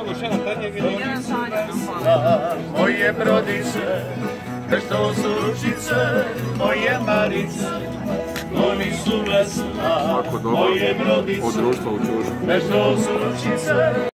Moje brodice, što su ručice, moje marice, oni su vesla, moje brodice, što su ručice.